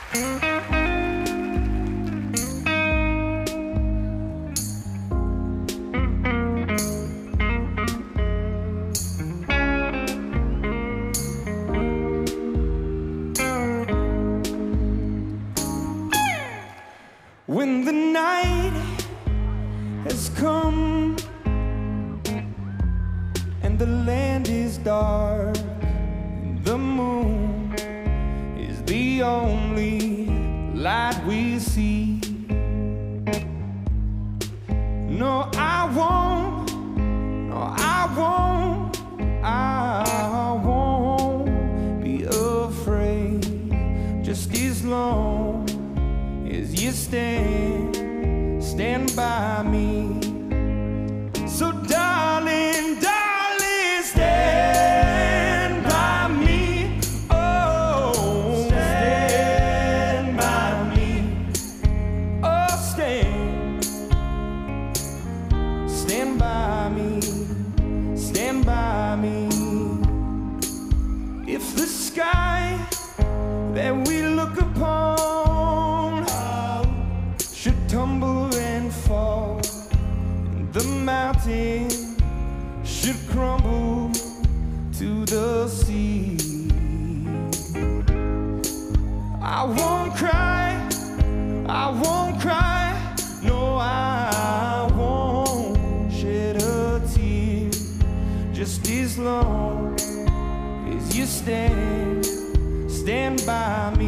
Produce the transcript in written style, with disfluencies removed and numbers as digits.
When the night has come and the land is dark, the moon is the only light we see. No, I won't, no, I won't be afraid, just as long as you stand by me. So darling, darling, stand by me. Oh, stand by me. Oh, stand by me. Stand by me. If the sky that we look upon should tumble and fall, and the mountain should crumble to the sea, I won't cry, no, I won't shed a tear, just as long as you stand by me.